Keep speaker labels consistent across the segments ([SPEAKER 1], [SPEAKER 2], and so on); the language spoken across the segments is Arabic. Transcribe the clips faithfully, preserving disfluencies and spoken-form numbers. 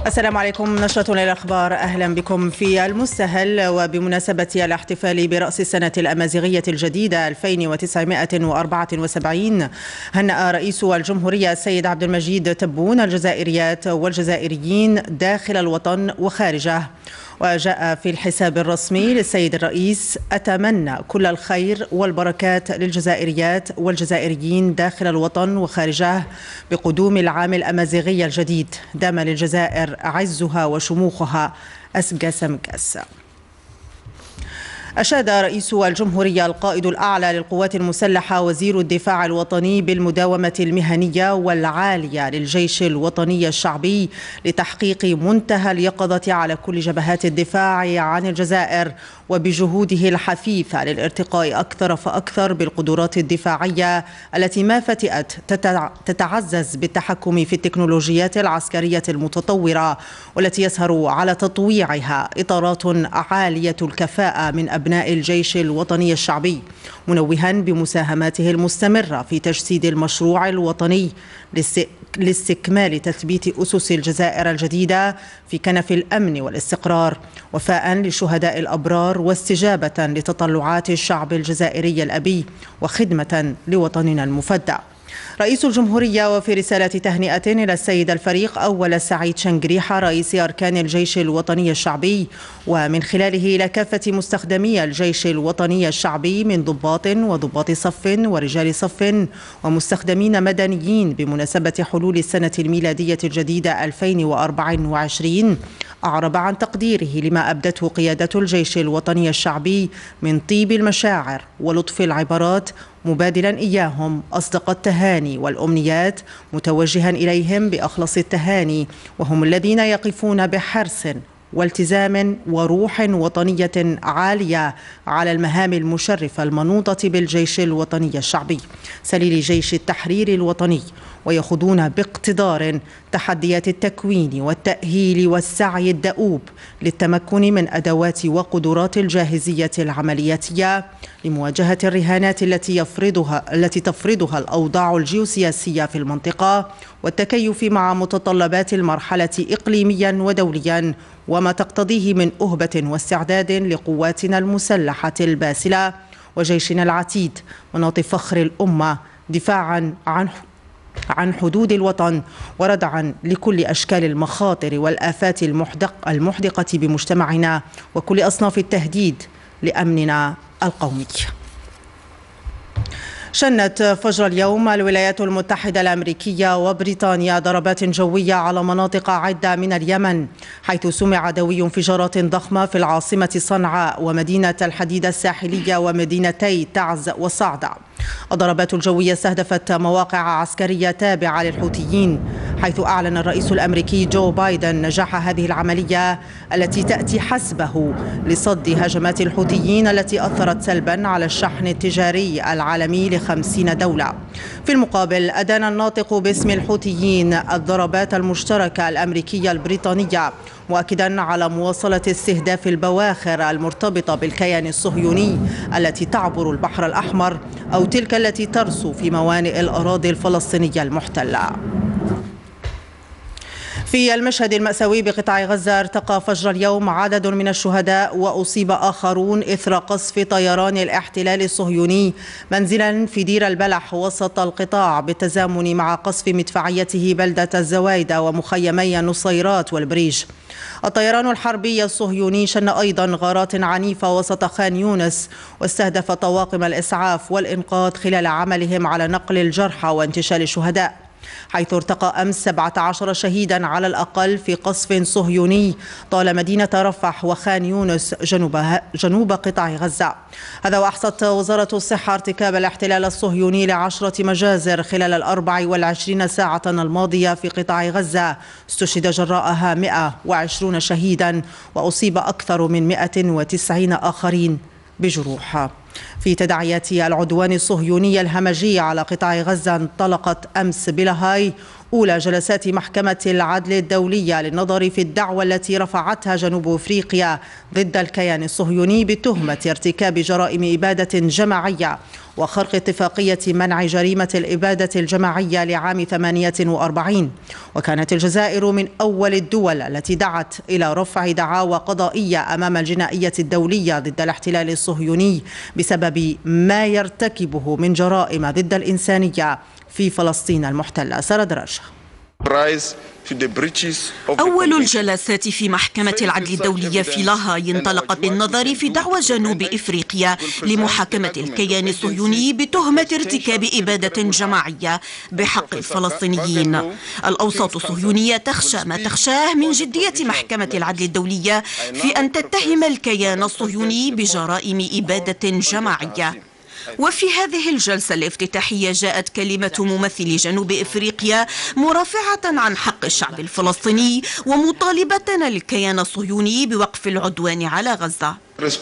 [SPEAKER 1] السلام عليكم. نشرة للأخبار، أهلا بكم في المستهل. وبمناسبة الاحتفال برأس السنة الأمازيغية الجديدة ألفين وتسعمائة وأربعة وسبعين، هنأ رئيس الجمهورية السيد عبد المجيد تبون الجزائريات والجزائريين داخل الوطن وخارجه. وجاء في الحساب الرسمي للسيد الرئيس: أتمنى كل الخير والبركات للجزائريات والجزائريين داخل الوطن وخارجه بقدوم العام الأمازيغي الجديد. دام للجزائر عزها وشموخها. أسمكس مكس. أشاد رئيس الجمهورية القائد الأعلى للقوات المسلحة وزير الدفاع الوطني بالمداومة المهنية والعالية للجيش الوطني الشعبي لتحقيق منتهى اليقظة على كل جبهات الدفاع عن الجزائر، وبجهوده الحثيثة للارتقاء أكثر فأكثر بالقدرات الدفاعية التي ما فتئت تتعزز بالتحكم في التكنولوجيات العسكرية المتطورة، والتي يسهر على تطويعها إطارات عالية الكفاءة من أبناء الجيش الوطني الشعبي، منوها بمساهماته المستمرة في تجسيد المشروع الوطني لاستكمال تثبيت أسس الجزائر الجديدة في كنف الأمن والاستقرار، وفاء لشهداء الأبرار واستجابة لتطلعات الشعب الجزائري الأبي وخدمة لوطننا المفدى. رئيس الجمهورية وفي رسالة تهنئة إلى السيد الفريق أول سعيد شنقريحة رئيس أركان الجيش الوطني الشعبي، ومن خلاله إلى كافة مستخدمي الجيش الوطني الشعبي من ضباط وضباط صف ورجال صف ومستخدمين مدنيين بمناسبة حلول السنة الميلادية الجديدة ألفين وأربعة وعشرين، أعرب عن تقديره لما أبدته قيادة الجيش الوطني الشعبي من طيب المشاعر ولطف العبارات، مبادلا إياهم أصدق التهاني والأمنيات، متوجها إليهم بأخلص التهاني، وهم الذين يقفون بحرص والتزام وروح وطنية عالية على المهام المشرفة المنوطة بالجيش الوطني الشعبي سليل جيش التحرير الوطني، ويخوضون باقتدار تحديات التكوين والتأهيل والسعي الدؤوب للتمكن من أدوات وقدرات الجاهزية العملياتية لمواجهة الرهانات التي يفرضها التي تفرضها الأوضاع الجيوسياسية في المنطقة، والتكيف مع متطلبات المرحلة إقليميا ودوليا وما تقتضيه من أهبة واستعداد لقواتنا المسلحة الباسلة وجيشنا العتيد، مناط فخر الأمة، دفاعا عن عن حدود الوطن وردعا لكل أشكال المخاطر والآفات المحدقة بمجتمعنا وكل أصناف التهديد لأمننا القومي. شنت فجر اليوم الولايات المتحدة الأمريكية وبريطانيا ضربات جوية على مناطق عدة من اليمن، حيث سمع دوي انفجارات ضخمة في العاصمة صنعاء ومدينة الحديدة الساحلية ومدينتي تعز وصعدة. الضربات الجوية استهدفت مواقع عسكرية تابعة للحوثيين، حيث أعلن الرئيس الأمريكي جو بايدن نجاح هذه العملية التي تأتي حسبه لصد هجمات الحوثيين التي أثرت سلبا على الشحن التجاري العالمي لخمسين دولة. في المقابل أدان الناطق باسم الحوثيين الضربات المشتركة الأمريكية البريطانية، مؤكدا على مواصلة استهداف البواخر المرتبطة بالكيان الصهيوني التي تعبر البحر الأحمر أو تلك التي ترسو في موانئ الأراضي الفلسطينية المحتلة. في المشهد المأساوي بقطاع غزة، ارتقى فجر اليوم عدد من الشهداء وأصيب آخرون إثر قصف طيران الاحتلال الصهيوني منزلا في دير البلح وسط القطاع، بالتزامن مع قصف مدفعيته بلدة الزوايدة ومخيمي النصيرات والبريج. الطيران الحربي الصهيوني شن أيضا غارات عنيفة وسط خان يونس، واستهدف طواقم الإسعاف والإنقاذ خلال عملهم على نقل الجرحى وانتشال الشهداء، حيث ارتقى أمس سبعة عشر شهيدا على الأقل في قصف صهيوني طال مدينة رفح وخان يونس جنوب جنوب قطاع غزة. هذا وأحصت وزارة الصحة ارتكاب الاحتلال الصهيوني لعشرة مجازر خلال الأربع والعشرين ساعة الماضية في قطاع غزة، استشهد جراءها مئة وعشرين شهيدا وأصيب أكثر من مئة وتسعين آخرين بجروح. في تداعيات العدوان الصهيوني الهمجي على قطاع غزة، انطلقت أمس بلاهاي أولى جلسات محكمة العدل الدولية للنظر في الدعوى التي رفعتها جنوب أفريقيا ضد الكيان الصهيوني بتهمة ارتكاب جرائم إبادة جماعية وخرق اتفاقية منع جريمة الإبادة الجماعية لعام ثمانية وأربعين. وكانت الجزائر من أول الدول التي دعت إلى رفع دعاوى قضائية أمام الجنائية الدولية ضد الاحتلال الصهيوني بسبب ما يرتكبه من جرائم ضد الإنسانية في فلسطين المحتلة. سارة دراجة.
[SPEAKER 2] أول الجلسات في محكمة العدل الدولية في لاهاي انطلقت بالنظر في دعوى جنوب إفريقيا لمحاكمة الكيان الصهيوني بتهمة ارتكاب إبادة جماعية بحق الفلسطينيين. الأوساط الصهيونية تخشى ما تخشاه من جدية محكمة العدل الدولية في أن تتهم الكيان الصهيوني بجرائم إبادة جماعية. وفي هذه الجلسة الافتتاحية جاءت كلمة ممثل جنوب إفريقيا مرافعة عن حق الشعب الفلسطيني ومطالبة الكيان الصهيوني بوقف العدوان على غزة.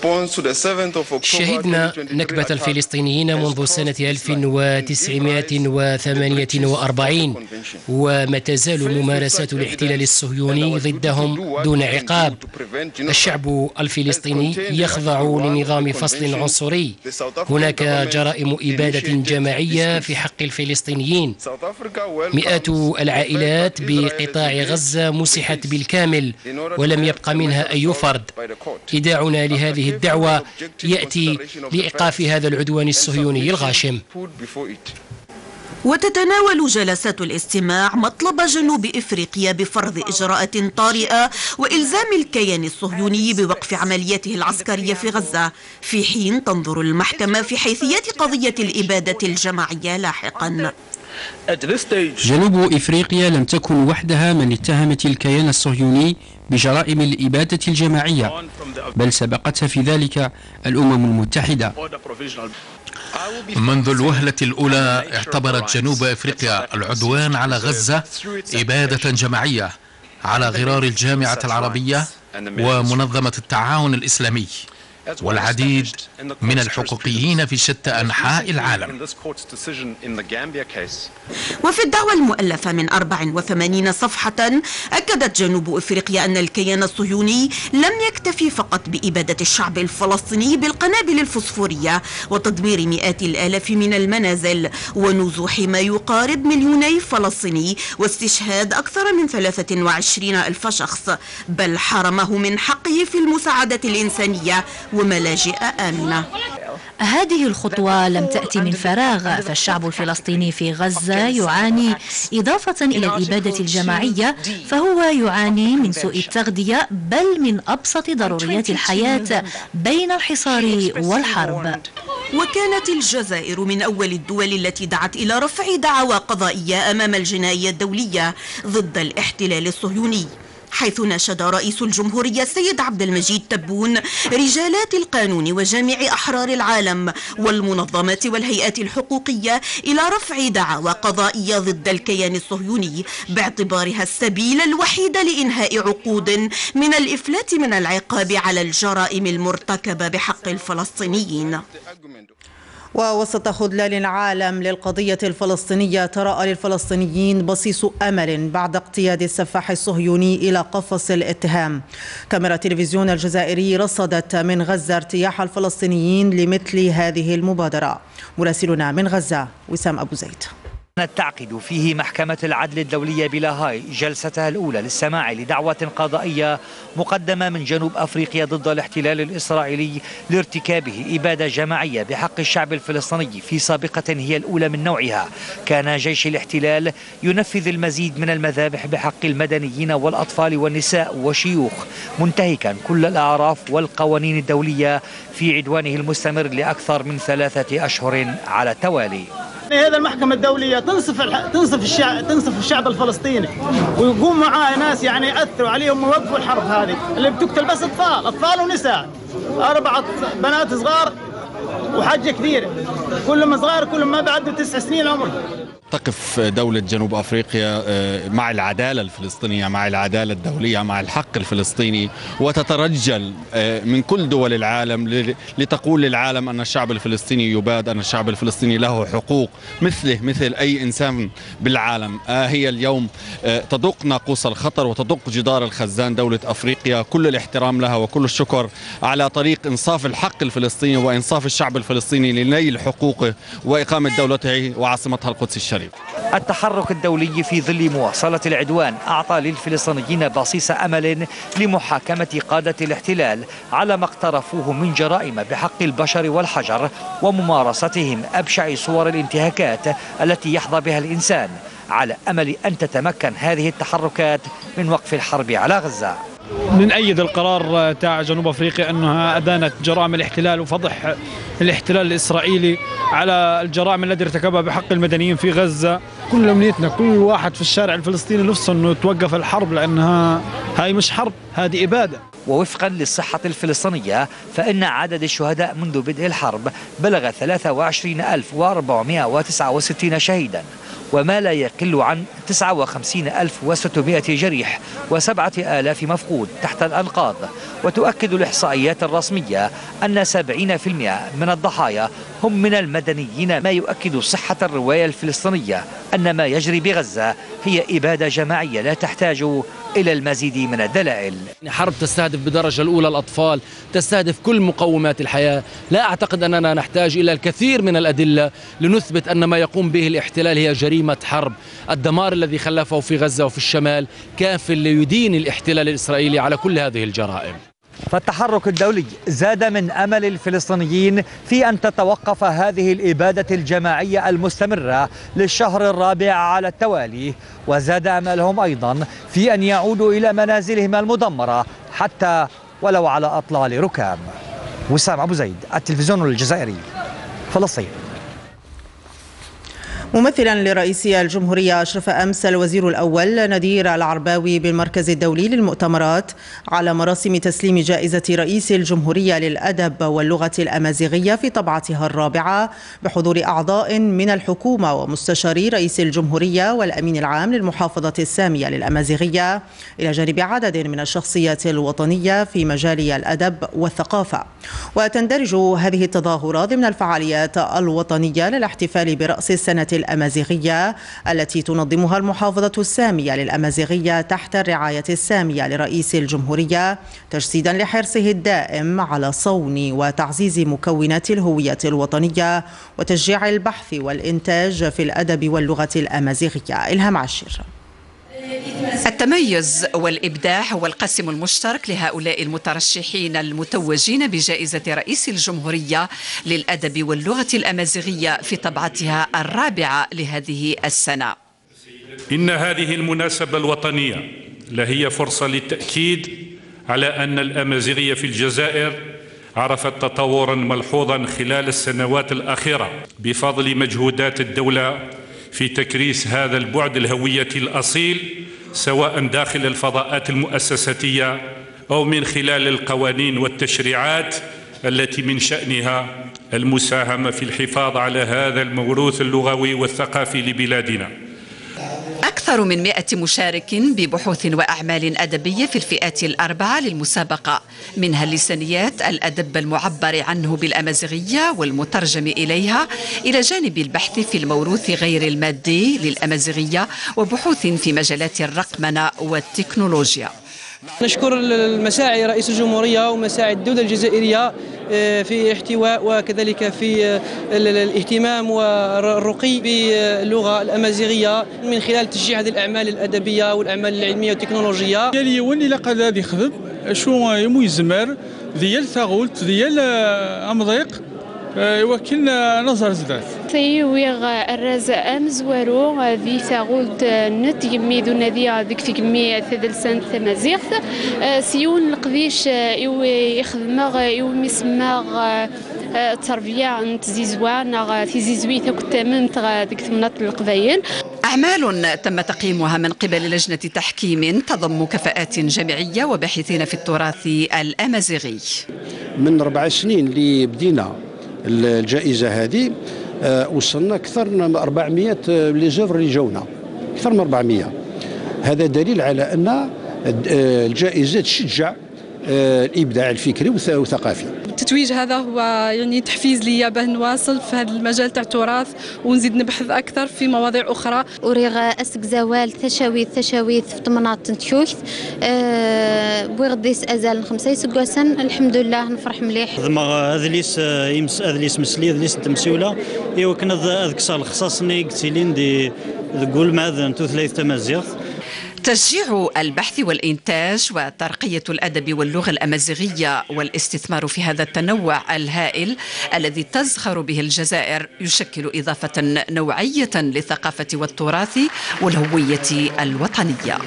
[SPEAKER 3] شهدنا نكبة الفلسطينيين منذ سنة ألف وتسعمائة وثمانية وأربعين، وما تزال ممارسات الاحتلال الصهيوني ضدهم دون عقاب. الشعب الفلسطيني يخضع لنظام فصل عنصري. هناك جرائم إبادة جماعية في حق الفلسطينيين. مئات العائلات بقطاع غزة مسحت بالكامل ولم يبق منها أي فرد. إيداعنا لهذه هذه الدعوة يأتي لإيقاف هذا العدوان الصهيوني الغاشم.
[SPEAKER 2] وتتناول جلسات الاستماع مطلب جنوب إفريقيا بفرض إجراءات طارئة وإلزام الكيان الصهيوني بوقف عملياته العسكرية في غزة، في حين تنظر المحكمة في حيثية قضية الإبادة الجماعية لاحقا.
[SPEAKER 4] جنوب إفريقيا لم تكن وحدها من اتهمت الكيان الصهيوني بجرائم الإبادة الجماعية، بل سبقتها في ذلك الأمم المتحدة.
[SPEAKER 5] منذ الوهلة الأولى اعتبرت جنوب أفريقيا العدوان على غزة إبادة جماعية على غرار الجامعة العربية ومنظمة التعاون الإسلامي والعديد من الحقوقيين في شتى أنحاء العالم.
[SPEAKER 2] وفي الدعوى المؤلفة من أربع وثمانين صفحة أكدت جنوب إفريقيا أن الكيان الصهيوني لم يكتفي فقط بإبادة الشعب الفلسطيني بالقنابل الفوسفورية وتدمير مئات الآلاف من المنازل ونزوح ما يقارب مليوني فلسطيني واستشهاد أكثر من ثلاثة وعشرين ألف شخص، بل حرمه من حقه في المساعدة الإنسانية وملاجئ آمنة.
[SPEAKER 6] هذه الخطوة لم تأتي من فراغ، فالشعب الفلسطيني في غزة يعاني إضافة إلى الإبادة الجماعية، فهو يعاني من سوء التغذية بل من أبسط ضروريات الحياة بين الحصار والحرب.
[SPEAKER 2] وكانت الجزائر من أول الدول التي دعت إلى رفع دعوى قضائية أمام الجنائية الدولية ضد الاحتلال الصهيوني، حيث ناشد رئيس الجمهورية السيد عبد المجيد تبون رجالات القانون وجامع أحرار العالم والمنظمات والهيئات الحقوقية إلى رفع دعاوى قضائية ضد الكيان الصهيوني باعتبارها السبيل الوحيد لإنهاء عقود من الإفلات من العقاب على الجرائم المرتكبة بحق الفلسطينيين.
[SPEAKER 1] ووسط خذلان العالم للقضية الفلسطينية، تراءى للفلسطينيين بصيص أمل بعد اقتياد السفاح الصهيوني إلى قفص الاتهام. كاميرا تلفزيون الجزائري رصدت من غزة ارتياح الفلسطينيين لمثل هذه المبادرة. مراسلنا من غزة وسام أبو زيد.
[SPEAKER 7] تعقد فيه محكمة العدل الدولية بلاهاي جلستها الأولى للسماع لدعوة قضائية مقدمة من جنوب أفريقيا ضد الاحتلال الإسرائيلي لارتكابه إبادة جماعية بحق الشعب الفلسطيني في سابقة هي الأولى من نوعها. كان جيش الاحتلال ينفذ المزيد من المذابح بحق المدنيين والأطفال والنساء والشيوخ، منتهكا كل الأعراف والقوانين الدولية في عدوانه المستمر لأكثر من ثلاثة أشهر على التوالي.
[SPEAKER 8] هذا المحكمة الدولية تنصف الح... تنصف الشعب تنصف الشعب الفلسطيني، ويقوم معاه ناس يعني يأثروا عليهم ويوقفوا الحرب هذه اللي بتقتل بس أطفال أطفال ونساء، أربعة بنات صغار وحجة كثيرة، كلهم صغار كلهم ما بعدوا تسع سنين عمرهم.
[SPEAKER 9] تقف دولة جنوب أفريقيا مع العدالة الفلسطينية، مع العدالة الدولية، مع الحق الفلسطيني، وتترجل من كل دول العالم لتقول للعالم أن الشعب الفلسطيني يباد، أن الشعب الفلسطيني له حقوق مثله مثل أي إنسان بالعالم. هي اليوم تدق ناقوس الخطر وتدق جدار الخزان دولة أفريقيا، كل الاحترام لها وكل الشكر على طريق إنصاف الحق الفلسطيني وإنصاف الشعب الفلسطيني لنيل حقوقه وإقامة دولته وعاصمتها القدس الشريف.
[SPEAKER 7] التحرك الدولي في ظل مواصلة العدوان أعطى للفلسطينيين بصيص أمل لمحاكمة قادة الاحتلال على ما اقترفوه من جرائم بحق البشر والحجر وممارستهم أبشع صور الانتهاكات التي يحظى بها الإنسان، على أمل أن تتمكن هذه التحركات من وقف الحرب على غزة.
[SPEAKER 10] نأيد القرار تاع جنوب أفريقيا أنها أدانت جرائم الاحتلال وفضح الاحتلال الإسرائيلي على الجرائم التي ارتكبها بحق المدنيين في غزة. كل أمنيتنا كل واحد في الشارع الفلسطيني نفسه أنه توقف الحرب، لأنها هاي مش حرب، هذه إبادة.
[SPEAKER 7] ووفقا للصحة الفلسطينية فإن عدد الشهداء منذ بدء الحرب بلغ ثلاثة وعشرين ألف وأربعمائة وتسعة وستين شهيدا، وما لا يقل عن تسعة وخمسين ألف وستمائة جريح وسبعة آلاف مفقود تحت الأنقاض. وتؤكد الإحصائيات الرسمية أن سبعين بالمئة من الضحايا هم من المدنيين، ما يؤكد صحة الرواية الفلسطينية أن ما يجري بغزة هي إبادة جماعية لا تحتاج إلى المزيد من الدلائل.
[SPEAKER 11] حرب تستهدف بدرجة الأولى الأطفال، تستهدف كل مقومات الحياة. لا أعتقد أننا نحتاج إلى الكثير من الأدلة لنثبت أن ما يقوم به الاحتلال هي جريمة حرب. الدمار الذي خلفه في غزة وفي الشمال كاف ليدين الاحتلال الإسرائيلي على كل هذه الجرائم.
[SPEAKER 7] فالتحرك الدولي زاد من أمل الفلسطينيين في أن تتوقف هذه الإبادة الجماعية المستمرة للشهر الرابع على التوالي، وزاد أملهم أيضا في أن يعودوا إلى منازلهم المدمرة حتى ولو على أطلال ركام. وسام أبو زيد، التلفزيون الجزائري، فلسطين.
[SPEAKER 1] ممثلا لرئيس الجمهورية أشرف أمس الوزير الأول نذير العرباوي بالمركز الدولي للمؤتمرات على مراسم تسليم جائزة رئيس الجمهورية للأدب واللغة الأمازيغية في طبعتها الرابعة بحضور أعضاء من الحكومة ومستشاري رئيس الجمهورية والأمين العام للمحافظة السامية للأمازيغية، إلى جانب عدد من الشخصيات الوطنية في مجال الأدب والثقافة. وتندرج هذه التظاهرات ضمن الفعاليات الوطنية للاحتفال برأس السنة الأمازيغية التي تنظمها المحافظة السامية للأمازيغية تحت الرعاية السامية لرئيس الجمهورية، تجسيدا لحرصه الدائم على صون وتعزيز مكونات الهوية الوطنية وتشجيع البحث والإنتاج في الأدب واللغة الأمازيغية. إلهام عشير.
[SPEAKER 12] التميز والإبداع هو القاسم المشترك لهؤلاء المترشحين المتوجين بجائزة رئيس الجمهورية للأدب واللغة الأمازيغية في طبعتها الرابعة لهذه السنة.
[SPEAKER 13] إن هذه المناسبة الوطنية لهي فرصة للتأكيد على أن الأمازيغية في الجزائر عرفت تطورا ملحوظا خلال السنوات الأخيرة بفضل مجهودات الدولة في تكريس هذا البعد الهوية الأصيل، سواء داخل الفضاءات المؤسساتية أو من خلال القوانين والتشريعات التي من شأنها المساهمة في الحفاظ على هذا الموروث اللغوي والثقافي لبلادنا.
[SPEAKER 12] أكثر من مئة مشارك ببحوث وأعمال أدبية في الفئات الأربعة للمسابقة، منها اللسانيات، الأدب المعبر عنه بالأمازيغية والمترجم إليها، إلى جانب البحث في الموروث غير المادي للأمازيغية وبحوث في مجالات الرقمنة والتكنولوجيا.
[SPEAKER 14] نشكر المساعي رئيس الجمهورية ومساعي الدولة الجزائرية في احتواء وكذلك في الاهتمام والرقي باللغة الأمازيغية من خلال تشجيع هذه الأعمال الأدبية والأعمال العلمية والتكنولوجية.
[SPEAKER 15] ديالي وني لقد هذه خذب شو يميزمر ديال ثاغولت ديال أمضيق وكن نظر زدات
[SPEAKER 16] تيويغ الرز أمز ورو ذي ثاغولت نت يميدو نذي ذيك في كمية ثدلسان ثمازيغ سيون القديش يخدمغ يوميسمغ التربية نتزيزوا في زيزوي تكتمن ديك ثمنات القبايل.
[SPEAKER 12] أعمال تم تقييمها من قبل لجنة تحكيم تضم كفاءات جامعية وباحثين في التراث الأمازيغي.
[SPEAKER 17] من أربع سنين اللي بدينا الجائزة هذه وصلنا أكثر من أربعمائة لي زوفر اللي جونا، أكثر من أربعمائة. هذا دليل على أن الجائزة تشجع الإبداع الفكري والثقافي.
[SPEAKER 18] التتويج هذا هو يعني تحفيز ليا باه نواصل في هذا المجال تاع التراث ونزيد نبحث أكثر في مواضيع أخرى.
[SPEAKER 19] أريغ أسك زوال تشاويث تشاويث في طمنات تشوث أه بوغديس أزال خمسة سكوسن الحمد لله نفرح مليح.
[SPEAKER 20] هذا ليس يمس هذا ليس مسلي هذا ليس تمسيولة إيوا كنا هذاك صار خصاصني قتيلين دي تقول معذن ثلاث تمازيغ.
[SPEAKER 12] تشجيع البحث والإنتاج وترقية الأدب واللغة الأمازيغية والاستثمار في هذا التنوع الهائل الذي تزخر به الجزائر يشكل إضافة نوعية للثقافة والتراث والهوية الوطنية.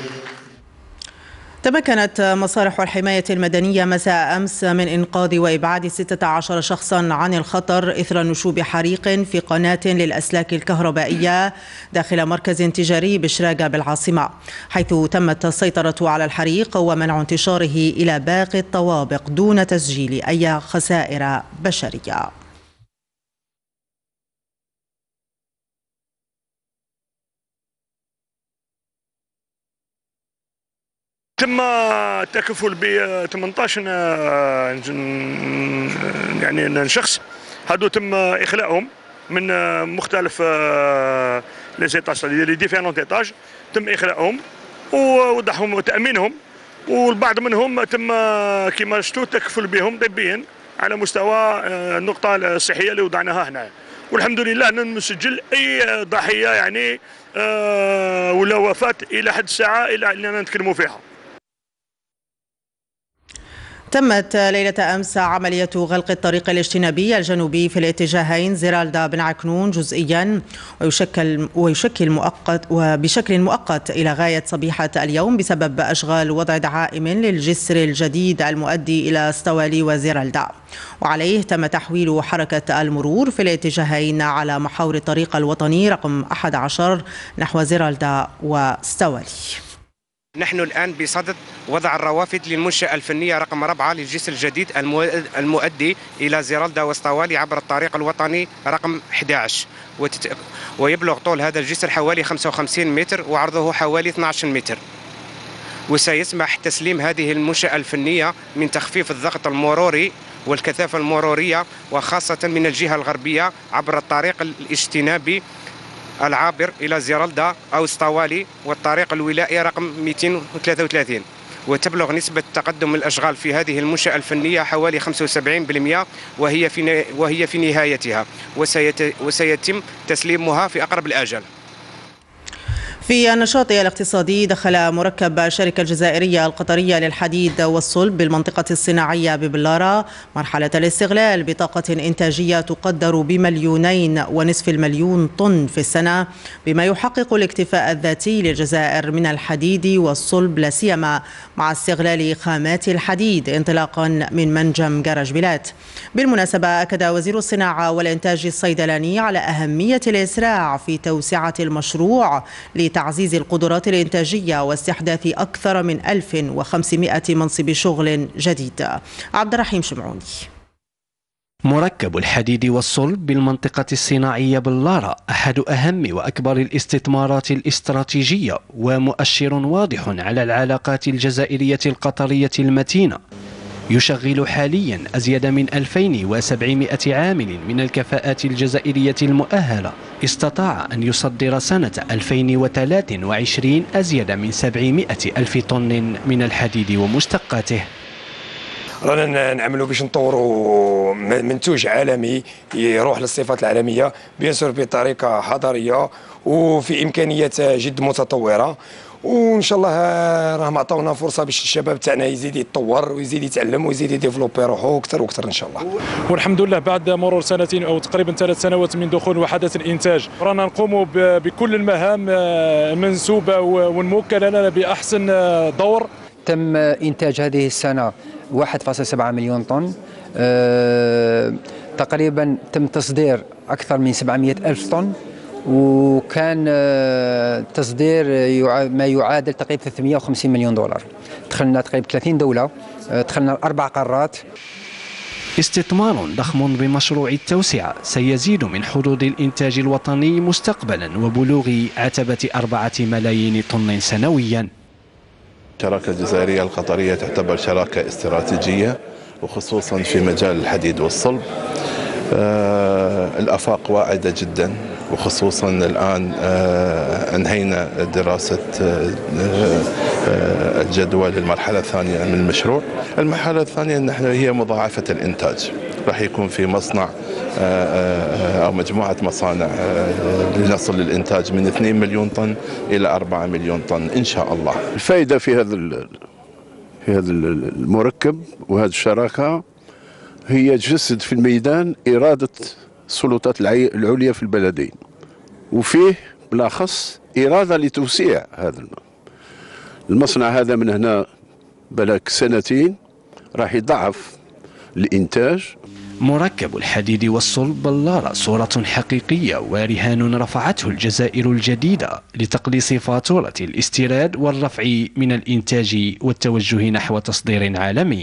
[SPEAKER 1] تمكنت مصالح الحماية المدنية مساء أمس من إنقاذ وإبعاد ستة عشر شخصا عن الخطر إثر نشوب حريق في قناة للأسلاك الكهربائية داخل مركز تجاري بشراقة بالعاصمة، حيث تمت السيطرة على الحريق ومنع انتشاره إلى باقي الطوابق دون تسجيل أي خسائر بشرية.
[SPEAKER 21] تم التكفل ب ثمانية عشر يعني شخص، هادو تم اخلاءهم من مختلف لي زيتاج لي ديفيرون ايتاج، تم اخلاءهم ووضعهم وتامينهم، والبعض منهم تم كما شفتوا التكفل بهم طبيا على مستوى النقطه الصحيه اللي وضعناها هنا، والحمد لله نسجل اي ضحيه يعني ولا وفاه الى حد الساعه الى اننا نتكلموا فيها.
[SPEAKER 1] تمت ليلة أمس عملية غلق الطريق الاجتنابي الجنوبي في الاتجاهين زرالدا بن عكنون جزئيا ويشكل ويشكل مؤقت وبشكل مؤقت إلى غاية صبيحة اليوم بسبب أشغال وضع دعائم للجسر الجديد المؤدي إلى ستوالي وزرالدا، وعليه تم تحويل حركة المرور في الاتجاهين على محور الطريق الوطني رقم أحد عشر نحو زرالدا وستوالي.
[SPEAKER 22] نحن الآن بصدد وضع الروافد للمنشأة الفنية رقم أربعة للجسر الجديد المؤدي إلى زرالدا وسطوالي عبر الطريق الوطني رقم أحد عشر، ويبلغ طول هذا الجسر حوالي خمسة وخمسين متر وعرضه حوالي اثني عشر متر، وسيسمح تسليم هذه المنشأة الفنية من تخفيف الضغط المروري والكثافة المرورية، وخاصة من الجهة الغربية عبر الطريق الاجتنابي العابر إلى زرالدا أو سطوالي والطريق الولائي رقم مئتين وثلاثة وثلاثين، وتبلغ نسبة تقدم الأشغال في هذه المنشأة الفنية حوالي خمسة وسبعين بالمئة وهي في وهي في نهايتها، وسيتم تسليمها في أقرب الآجال.
[SPEAKER 1] في النشاط الاقتصادي، دخل مركب الشركة الجزائرية القطرية للحديد والصلب بالمنطقة الصناعية ببلارة مرحلة الاستغلال بطاقة إنتاجية تقدر بمليونين ونصف المليون طن في السنة، بما يحقق الاكتفاء الذاتي للجزائر من الحديد والصلب لا سيما مع استغلال خامات الحديد انطلاقا من منجم جرج بلاد. بالمناسبة، أكد وزير الصناعة والإنتاج الصيدلاني على أهمية الإسراع في توسعة المشروع لتعزيز القدرات الإنتاجية واستحداث أكثر من ألف وخمسمائة منصب شغل جديد. عبد الرحيم شمعوني.
[SPEAKER 23] مركب الحديد والصلب بالمنطقة الصناعية بلارة أحد أهم وأكبر الاستثمارات الاستراتيجية ومؤشر واضح على العلاقات الجزائرية القطرية المتينة. يشغل حاليا أزيد من ألفين وسبعمائة عامل من الكفاءات الجزائرية المؤهلة. استطاع أن يصدر سنة ألفين وثلاثة وعشرين أزيد من سبعمائة ألف طن من الحديد ومشتقاته.
[SPEAKER 24] رانا نعملوا باش نطوروا منتوج عالمي يروح للصفات العالمية بيان سور بطريقة حضارية وفي إمكانيات جد متطورة، وان شاء الله راهم عطاونا فرصه باش الشباب تاعنا يزيد يتطور ويزيد يتعلم ويزيد يديفلوبي روحه اكثر واكثر ان شاء الله.
[SPEAKER 10] والحمد لله بعد مرور سنتين او تقريبا ثلاث سنوات من دخول وحدث الانتاج رانا نقوم بكل المهام المنسوبه والموكله لنا باحسن دور.
[SPEAKER 25] تم انتاج هذه السنه واحد فاصلة سبعة مليون طن، أه تقريبا تم تصدير اكثر من سبعمائة ألف طن، وكان تصدير ما يعادل تقريبا ثلاثمائة وخمسين مليون دولار. دخلنا تقريبا ثلاثين دولة، دخلنا أربع قارات.
[SPEAKER 23] استثمار ضخم بمشروع التوسعة سيزيد من حدود الإنتاج الوطني مستقبلا وبلوغ عتبة أربعة ملايين طن سنويا.
[SPEAKER 2] الشراكة الجزائرية القطرية تعتبر شراكة استراتيجية وخصوصا في مجال الحديد والصلب. آه الآفاق واعدة جدا، وخصوصا الآن آه أنهينا دراسة آه آه الجدوى للمرحلة الثانية من المشروع. المرحلة الثانية نحن هي مضاعفة الإنتاج، راح يكون في مصنع آه أو مجموعة مصانع آه لنصل للإنتاج من اثنين مليون طن إلى أربعة مليون طن إن شاء الله.
[SPEAKER 3] الفائدة في هذا في هذا المركب وهذه الشراكة هي تجسد في الميدان إرادة السلطات العليا في البلدين، وفيه بالأخص إرادة لتوسيع هذا المصنع. هذا من هنا بلاك سنتين راح يضعف الإنتاج.
[SPEAKER 23] مركب الحديد والصلب بلارة صورة حقيقية ورهان رفعته الجزائر الجديدة لتقليص فاتورة الاستيراد والرفع من الإنتاج والتوجه نحو تصدير عالمي.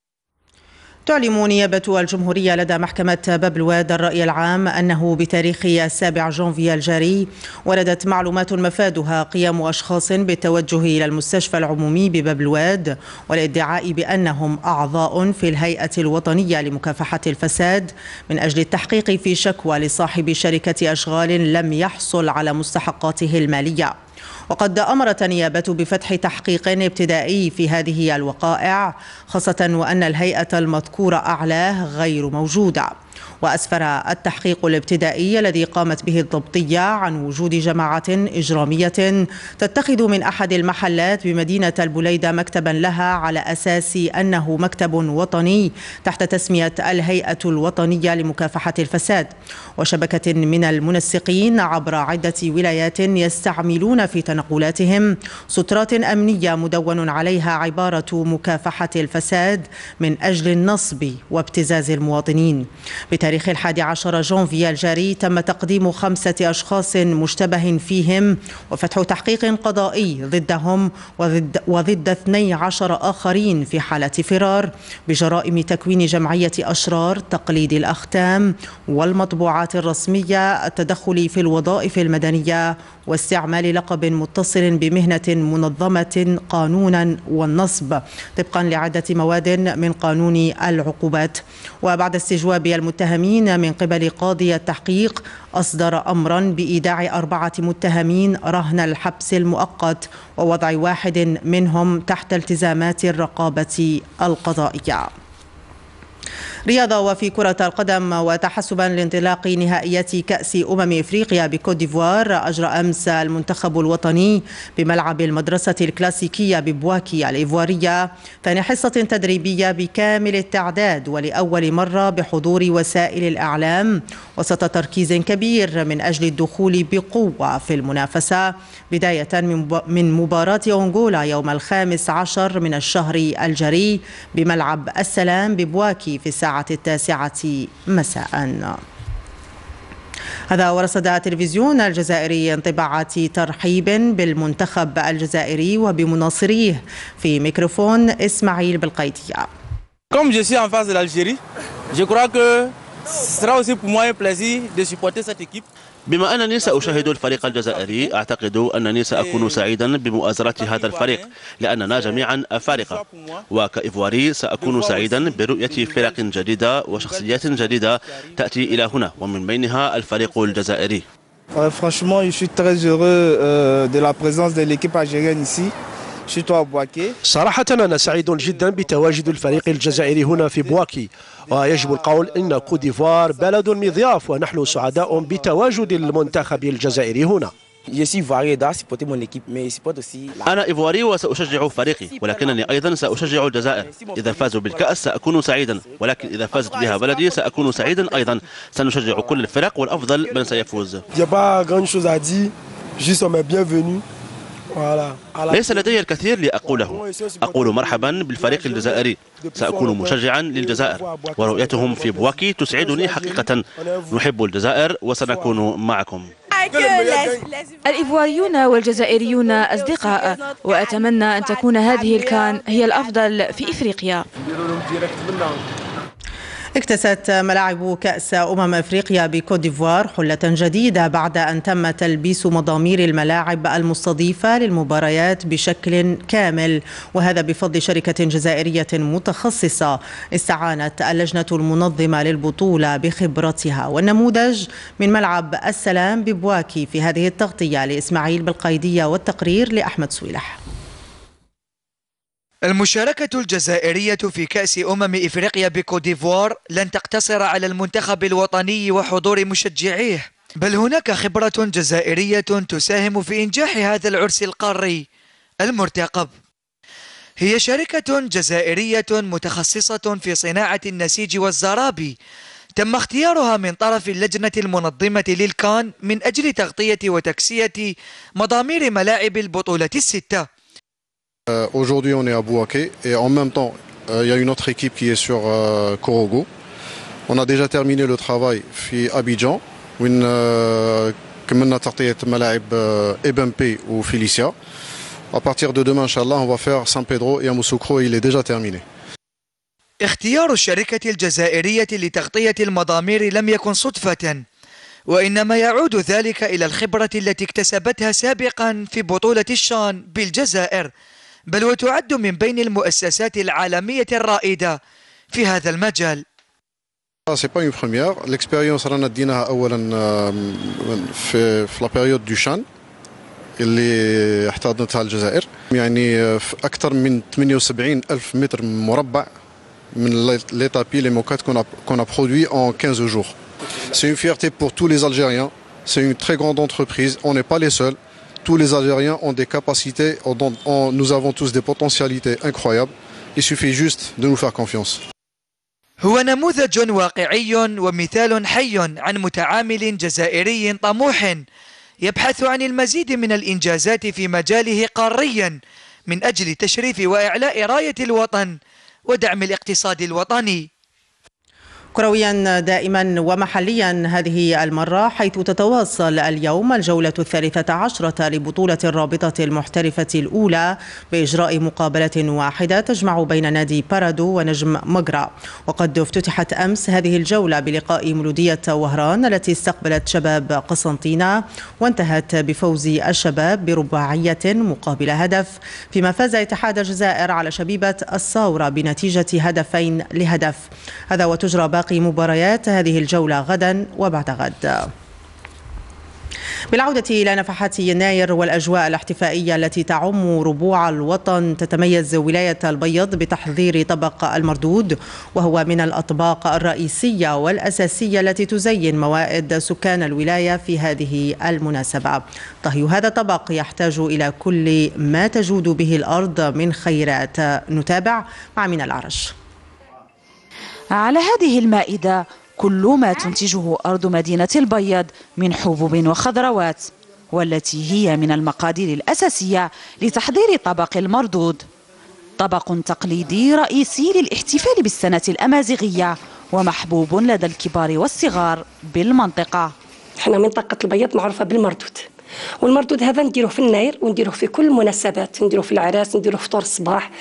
[SPEAKER 1] تعلم نيابة الجمهورية لدى محكمة باب الواد الرأي العام أنه بتاريخ السابع جانفي الجاري وردت معلومات مفادها قيام أشخاص بالتوجه إلى المستشفى العمومي بباب الواد والادعاء بأنهم أعضاء في الهيئة الوطنية لمكافحة الفساد من أجل التحقيق في شكوى لصاحب شركة أشغال لم يحصل على مستحقاته المالية. وقد أمرت النيابة بفتح تحقيق ابتدائي في هذه الوقائع، خاصة وأن الهيئة المذكورة أعلاه غير موجودة. وأسفر التحقيق الابتدائي الذي قامت به الضبطية عن وجود جماعة إجرامية تتخذ من أحد المحلات بمدينة البليدة مكتبا لها على أساس أنه مكتب وطني تحت تسمية الهيئة الوطنية لمكافحة الفساد، وشبكة من المنسقين عبر عدة ولايات يستعملون في تنقلاتهم سترات أمنية مدون عليها عبارة مكافحة الفساد من أجل النصب وابتزاز المواطنين. بتاريخ الحادي عشر جانفي الجاري تم تقديم خمسة أشخاص مشتبه فيهم وفتح تحقيق قضائي ضدهم وضد, وضد اثني عشر آخرين في حالة فرار بجرائم تكوين جمعية أشرار، تقليد الأختام والمطبوعات الرسمية، التدخل في الوظائف المدنية واستعمال لقب متصل بمهنة منظمة قانونا والنصب طبقا لعدة مواد من قانون العقوبات. وبعد استجواب المتهمين من قبل قاضي التحقيق أصدر أمرا بإيداع أربعة متهمين رهن الحبس المؤقت ووضع واحد منهم تحت التزامات الرقابة القضائية. رياضة وفي كرة القدم، وتحسبا لانطلاق نهائيات كأس أمم إفريقيا بكوت ديفوار أجرى أمس المنتخب الوطني بملعب المدرسة الكلاسيكية ببواكي الإيفوارية ثاني حصة تدريبية بكامل التعداد ولأول مرة بحضور وسائل الإعلام وسط تركيز كبير من أجل الدخول بقوة في المنافسة بداية من مباراة أنغولا يوم الخامس عشر من الشهر الجاري بملعب السلام ببواكي في الساعة التاسعة مساء. هذا ورصد التلفزيون الجزائري انطباعات ترحيب بالمنتخب الجزائري وبمناصريه في ميكروفون إسماعيل بالقيدية.
[SPEAKER 4] Comme je suis en face de l'Algérie, je crois que ce sera aussi pour moi un plaisir de supporter cette équipe.
[SPEAKER 5] بما أنني سأشاهد الفريق الجزائري أعتقد أنني سأكون سعيدا بمؤازرة هذا الفريق لأننا جميعا أفارقة، وكإيفواري سأكون سعيدا برؤية فرق جديدة وشخصيات جديدة تأتي إلى هنا ومن بينها الفريق الجزائري.
[SPEAKER 6] Franchement, je suis très heureux de la présence de l'équipe algérienne ici.
[SPEAKER 26] صراحة أنا سعيد جدا بتواجد الفريق الجزائري هنا في بواكي، ويجب القول أن كوت ديفوار بلد مضياف ونحن سعداء بتواجد المنتخب الجزائري هنا.
[SPEAKER 5] أنا إيفواري وسأشجع فريقي، ولكنني أيضا سأشجع الجزائر. إذا فازوا بالكأس سأكون سعيدا، ولكن إذا فازت بها بلدي سأكون سعيدا أيضا. سنشجع كل الفرق والأفضل من سيفوز. ليس لدي الكثير لأقوله، أقول مرحبا بالفريق الجزائري. سأكون مشجعا للجزائر ورؤيتهم في بواكي تسعدني حقيقة. نحب الجزائر وسنكون معكم.
[SPEAKER 27] الإيفواريون والجزائريون أصدقاء، وأتمنى أن تكون هذه الكان هي الأفضل في إفريقيا.
[SPEAKER 1] اكتست ملاعب كأس أمم أفريقيا بكوت ديفوار حلة جديدة بعد أن تم تلبيس مضامير الملاعب المستضيفة للمباريات بشكل كامل، وهذا بفضل شركة جزائرية متخصصة استعانت اللجنة المنظمة للبطولة بخبرتها. والنموذج من ملعب السلام ببواكي في هذه التغطية لإسماعيل بالقيدية، والتقرير لأحمد سويلح.
[SPEAKER 7] المشاركة الجزائرية في كأس أمم إفريقيا بكوت ديفوار لن تقتصر على المنتخب الوطني وحضور مشجعيه، بل هناك خبرة جزائرية تساهم في إنجاح هذا العرس القاري المرتقب. هي شركة جزائرية متخصصة في صناعة النسيج والزرابي، تم اختيارها من طرف اللجنة المنظمة للكان من أجل تغطية وتكسية مضامير ملاعب البطولة الستة.
[SPEAKER 8] Aujourd'hui, on est à Bouaké et en même temps, il y a une autre équipe qui est sur Korogo. On a déjà terminé le travail في Abidjan, وين كملنا تغطية ملاعب Ebempe ou Felicia. À partir de demain, Inch'Allah, on va faire San Pedro et Yamoussoukro, il est déjà terminé.
[SPEAKER 7] اختيار الشركة الجزائرية لتغطية المضامير لم يكن صدفة، وإنما يعود ذلك إلى الخبرة التي اكتسبتها سابقا في بطولة الشان بالجزائر، بل وتعد من بين المؤسسات العالمية الرائدة في هذا المجال.
[SPEAKER 8] C'est pas une première. L'expérience رانا ديناها أولا في في la période du شان اللي احتضنتها الجزائر، يعني في أكثر من ثمانية وسبعين ألف متر مربع من les tapis les moquettes qu'on a qu'on a produit en quinze jours. C'est une fierté pour tous les Algériens. C'est une très grande entreprise. On n'est pas les seuls. Tous les Algériens ont des capacités. Nous avons tous des potentialités incroyables. Il suffit juste de nous faire confiance.
[SPEAKER 7] هو نموذج واقعي ومثال حي عن متعامل جزائري طموح يبحث عن المزيد من الإنجازات في مجاله قاريا من أجل تشريف وإعلاء راية الوطن ودعم الاقتصاد الوطني.
[SPEAKER 1] كرويا دائما ومحليا هذه المرة، حيث تتواصل اليوم الجولة الثالثة عشرة لبطولة الرابطة المحترفة الأولى بإجراء مقابلة واحدة تجمع بين نادي بارادو ونجم مقرة. وقد افتتحت أمس هذه الجولة بلقاء مولودية وهران التي استقبلت شباب قسنطينة، وانتهت بفوز الشباب برباعية مقابل هدف، فيما فاز اتحاد الجزائر على شبيبة الصاورة بنتيجة هدفين لهدف. هذا وتجرى باقي مباريات هذه الجولة غدا وبعد غد. بالعودة إلى نفحات يناير والأجواء الاحتفائية التي تعم ربوع الوطن، تتميز ولاية البيض بتحضير طبق المردود، وهو من الأطباق الرئيسية والأساسية التي تزين موائد سكان الولاية في هذه المناسبة. طهي هذا الطبق يحتاج إلى كل ما تجود به الأرض من خيرات. نتابع مع من العرش.
[SPEAKER 27] على هذه المائدة كل ما تنتجه أرض مدينة البيض من حبوب وخضروات، والتي هي من المقادير الأساسية لتحضير طبق المردود، طبق تقليدي رئيسي للاحتفال بالسنة الأمازيغية ومحبوب لدى الكبار والصغار بالمنطقة.
[SPEAKER 9] احنا منطقة البيض معروفة بالمردود، والمردود هذا نديروه في الناير ونديروه في كل المناسبات، نديروه في العراس، نديروه في فطور الصباح،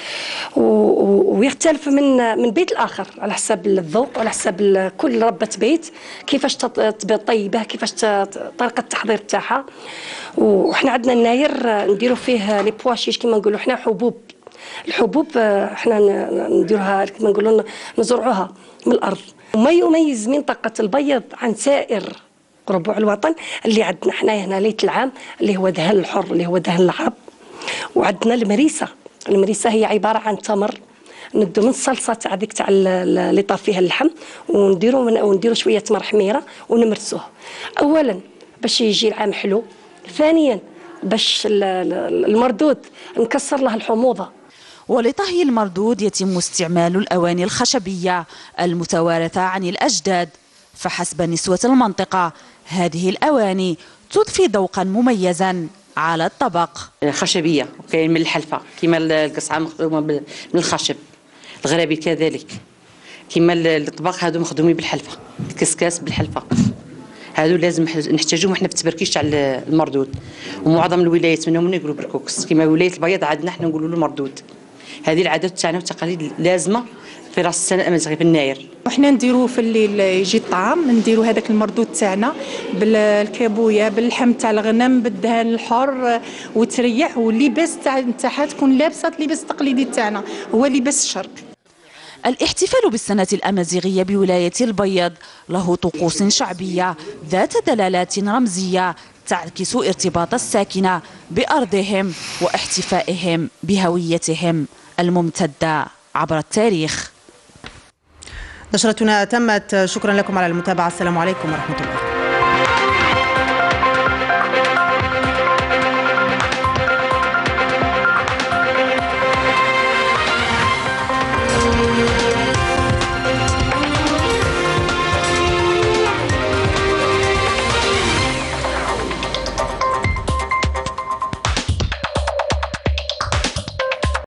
[SPEAKER 9] ويختلف من من بيت الاخر على حسب الذوق وعلى حسب كل ربة بيت كيفاش طيبه، كيفاش طريقه التحضير تاعها. وحنا عندنا الناير نديروا فيه لي بواشيش كما نقولوا حنا حبوب. الحبوب احنا نديروها كما نقولوا نزرعوها من الارض. وما يميز منطقه البيض عن سائر ربوع الوطن اللي عندنا حنايا هنا ليله العام اللي هو دهن الحر اللي هو دهن العرب. وعندنا المريسه، المريسه هي عباره عن تمر ندو من الصلصه تاع ديك تاع اللي طاف فيها اللحم، ونديروا ونديروا شويه تمر حميره ونمرسوه. اولا باش يجي العام حلو، ثانيا باش المردود نكسر له الحموضه.
[SPEAKER 27] ولطهي المردود يتم استعمال الأواني الخشبية المتوارثة عن الأجداد، فحسب نسوة المنطقة هذه الأواني تضفي ذوقا مميزا على الطبق.
[SPEAKER 11] خشبية وكاين من الحلفة، كما القصعة مخدومة من الخشب، الغرابي كذلك، كما الطبق هادو مخدومين بالحلفة، الكسكاس بالحلفة، هادو لازم نحتاجوهم احنا في التبركيش تاع المردود. ومعظم الولايات منهم يقولوا بالكوكس، كما ولاية البيض عندنا احنا نقولوا له مردود. هذه العادات تاعنا والتقاليد لازمة في راس السنه الامازيغي في الناير.
[SPEAKER 13] وحنا نديرو في الليل يجي الطعام، نديرو هذاك المردود تاعنا بالكابويه باللحم تاع الغنم بالدهان الحر وتريح، واللباس تاع نتاعها تكون لابسه اللباس التقليدي تاعنا هو لباس الشرق.
[SPEAKER 27] الاحتفال بالسنة الأمازيغية بولاية البيض له طقوس شعبية ذات دلالات رمزية تعكس ارتباط الساكنة بأرضهم واحتفائهم بهويتهم الممتدة عبر التاريخ.
[SPEAKER 1] نشرتنا تمت، شكرا لكم على المتابعة، السلام عليكم ورحمة الله.